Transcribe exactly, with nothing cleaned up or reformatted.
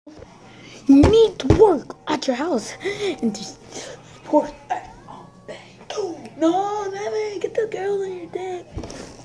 You need to work at your house and just work. Oh, no, never get the girl in your dick.